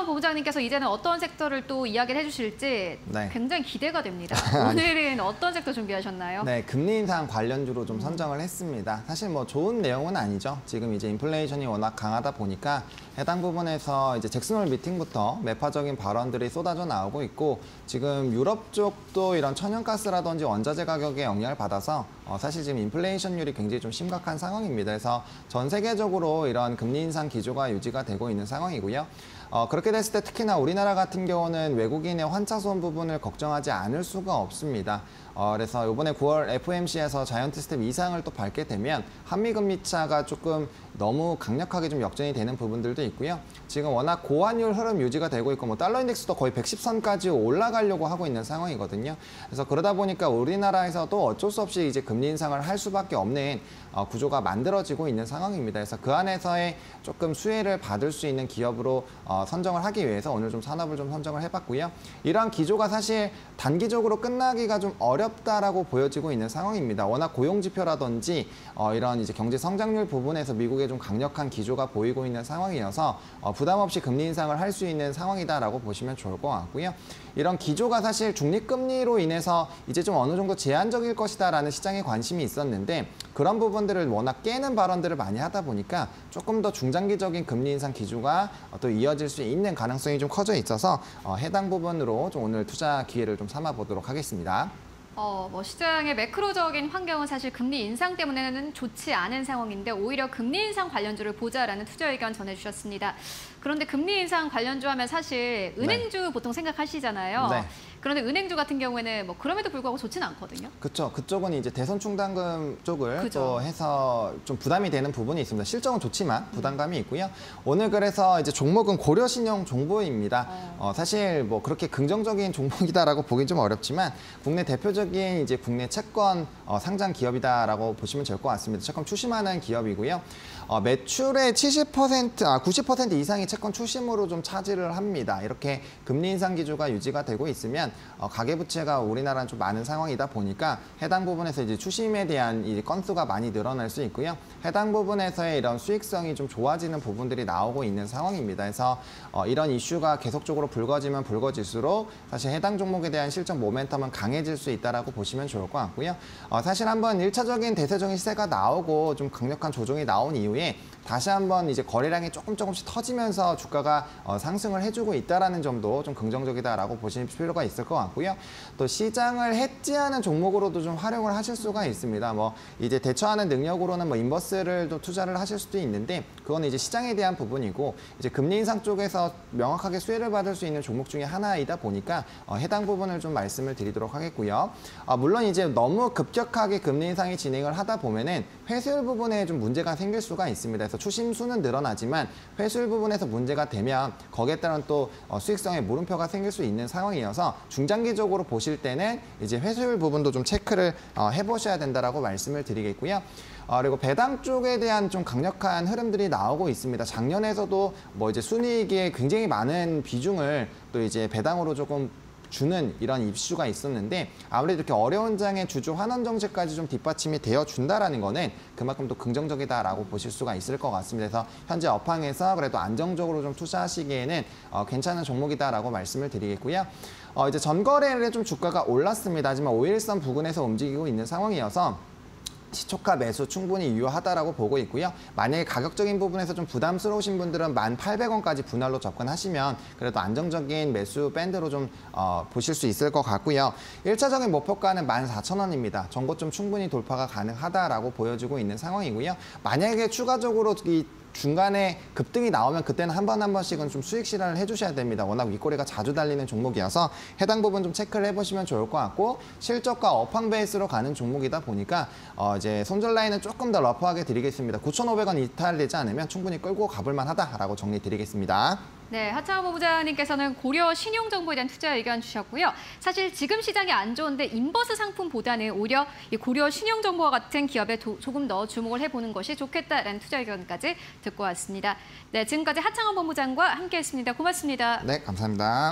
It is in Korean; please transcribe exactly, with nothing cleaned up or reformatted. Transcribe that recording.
하창원 본부장님께서 이제는 어떤 섹터를 또 이야기를 해주실지 네. 굉장히 기대가 됩니다. 오늘은 어떤 섹터 준비하셨나요? 네, 금리 인상 관련주로 좀 선정을 했습니다. 사실 뭐 좋은 내용은 아니죠. 지금 이제 인플레이션이 워낙 강하다 보니까 해당 부분에서 이제 잭슨홀 미팅부터 매파적인 발언들이 쏟아져 나오고 있고, 지금 유럽 쪽도 이런 천연가스라든지 원자재 가격에 영향을 받아서 어, 사실 지금 인플레이션율이 굉장히 좀 심각한 상황입니다. 그래서 전 세계적으로 이런 금리 인상 기조가 유지가 되고 있는 상황이고요. 어, 그렇게 됐을 때 특히나 우리나라 같은 경우는 외국인의 환차손 부분을 걱정하지 않을 수가 없습니다. 어, 그래서 이번에 구월 에프오엠씨에서 자이언트 스텝 이상을 또 밟게 되면 한미 금리 차가 조금 너무 강력하게 좀 역전이 되는 부분들도 있고요. 지금 워낙 고환율 흐름 유지가 되고 있고 뭐 달러 인덱스도 거의 백십 선까지 올라가려고 하고 있는 상황이거든요. 그래서 그러다 보니까 우리나라에서도 어쩔 수 없이 이제 금리 인상을 할 수밖에 없는 어, 구조가 만들어지고 있는 상황입니다. 그래서 그 안에서의 조금 수혜를 받을 수 있는 기업으로 어, 선정을 하기 위해서 오늘 좀 산업을 좀 선정을 해봤고요. 이러한 기조가 사실 단기적으로 끝나기가 좀 어렵다라고 보여지고 있는 상황입니다. 워낙 고용 지표라든지 어, 이런 이제 경제 성장률 부분에서 미국의 좀 강력한 기조가 보이고 있는 상황이어서 어, 부담 없이 금리 인상을 할 수 있는 상황이다라고 보시면 좋을 것 같고요. 이런 기조가 사실 중립금리로 인해서 이제 좀 어느 정도 제한적일 것이다라는 시장에 관심이 있었는데, 그런 부분들을 워낙 깨는 발언들을 많이 하다 보니까 조금 더 중장기적인 금리 인상 기조가 또 이어질 수 있는 가능성이 좀 커져 있어서 어, 해당 부분으로 좀 오늘 투자 기회를 좀 삼아 보도록 하겠습니다. 어, 뭐 시장의 매크로적인 환경은 사실 금리 인상 때문에는 좋지 않은 상황인데 오히려 금리 인상 관련주를 보자라는 투자 의견 전해주셨습니다. 그런데 금리 인상 관련주 하면 사실 은행주 네. 보통 생각하시잖아요. 네. 그런데 은행주 같은 경우에는 뭐 그럼에도 불구하고 좋지는 않거든요. 그렇죠. 그쪽은 이제 대선 충당금 쪽을 그죠. 또 해서 좀 부담이 되는 부분이 있습니다. 실적은 좋지만 부담감이 있고요. 오늘 그래서 이제 종목은 고려신용 종보입니다. 어. 어, 사실 뭐 그렇게 긍정적인 종목이다라고 보긴 좀 어렵지만 국내 대표적인 이제 국내 채권 어, 상장 기업이다라고 보시면 될 것 같습니다. 채권 추심하는 기업이고요. 어, 매출의 칠십 퍼센트, 아 구십 퍼센트 이상이 채권 추심으로 좀 차지를 합니다. 이렇게 금리 인상 기조가 유지가 되고 있으면 어, 가계부채가 우리나라는 좀 많은 상황이다 보니까 해당 부분에서 이제 추심에 대한 이 건수가 많이 늘어날 수 있고요. 해당 부분에서의 이런 수익성이 좀 좋아지는 부분들이 나오고 있는 상황입니다. 그래서 어, 이런 이슈가 계속적으로 불거지면 불거질수록 사실 해당 종목에 대한 실적 모멘텀은 강해질 수 있다라고 보시면 좋을 것 같고요. 어, 사실 한번 일차적인 대세적인 시세가 나오고 좀 강력한 조정이 나온 이후에 다시 한번 이제 거래량이 조금 조금씩 터지면서 주가가 어, 상승을 해주고 있다라는 점도 좀 긍정적이다라고 보실 필요가 있을 것 같고요. 또 시장을 해지하는 종목으로도 좀 활용을 하실 수가 있습니다. 뭐 이제 대처하는 능력으로는 뭐 인버스를 또 투자를 하실 수도 있는데, 그건 이제 시장에 대한 부분이고 이제 금리 인상 쪽에서 명확하게 수혜를 받을 수 있는 종목 중에 하나이다 보니까 어, 해당 부분을 좀 말씀을 드리도록 하겠고요. 어, 물론 이제 너무 급격하게 금리 인상이 진행을 하다 보면은 회수율 부분에 좀 문제가 생길 수가 있습니다. 그래서 추심수는 늘어나지만 회수율 부분에서 문제가 되면 거기에 따른 또 수익성에 물음표가 생길 수 있는 상황이어서 중장기적으로 보실 때는 이제 회수율 부분도 좀 체크를 해보셔야 된다라고 말씀을 드리겠고요. 어, 그리고 배당 쪽에 대한 좀 강력한 흐름들이 나오고 있습니다. 작년에서도 뭐 이제 순이익의 굉장히 많은 비중을 또 이제 배당으로 조금 주는 이런 이슈가 있었는데, 아무래도 이렇게 어려운 장의 주주 환원 정책까지 좀 뒷받침이 되어 준다라는 거는 그만큼 또 긍정적이다라고 보실 수가 있을 것 같습니다. 그래서 현재 업황에서 그래도 안정적으로 좀 투자하시기에는 어, 괜찮은 종목이다라고 말씀을 드리겠고요. 어, 이제 전거래일에 좀 주가가 올랐습니다. 하지만 오일선 부근에서 움직이고 있는 상황이어서 시초가 매수 충분히 유효하다라고 보고 있고요. 만약에 가격적인 부분에서 좀 부담스러우신 분들은 만 팔백 원까지 분할로 접근하시면 그래도 안정적인 매수 밴드로 좀 어, 보실 수 있을 것 같고요. 일차적인 목표가는 만 사천 원입니다. 전고점 충분히 돌파가 가능하다라고 보여지고 있는 상황이고요. 만약에 추가적으로 이 중간에 급등이 나오면 그때는 한 번 한 번씩은 좀 수익 실현을 해주셔야 됩니다. 워낙 윗꼬리가 자주 달리는 종목이어서 해당 부분 좀 체크를 해보시면 좋을 것 같고, 실적과 업황 베이스로 가는 종목이다 보니까 어 이제 손절 라인은 조금 더 러프하게 드리겠습니다. 구천오백 원 이탈되지 않으면 충분히 끌고 가볼 만하다라고 정리 드리겠습니다. 네, 하창원 본부장님께서는 고려 신용정보에 대한 투자 의견 주셨고요. 사실 지금 시장이 안 좋은데 인버스 상품보다는 오히려 이 고려 신용정보와 같은 기업에 도, 조금 더 주목을 해보는 것이 좋겠다라는 투자 의견까지 듣고 왔습니다. 네, 지금까지 하창원 본부장과 함께했습니다. 고맙습니다. 네, 감사합니다.